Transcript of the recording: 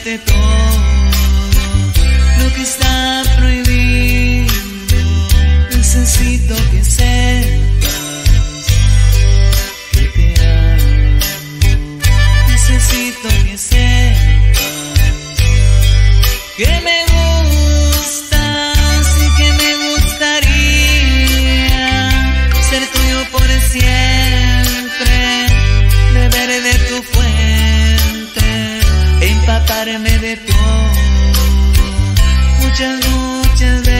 decirte todo lo que está prohibido. Necesito que sepas que te amo. Necesito que sepas que me gustas y que me gustaría ser tuyo por siempre, beber de tu fuente, empaparme de todo, muchas veces.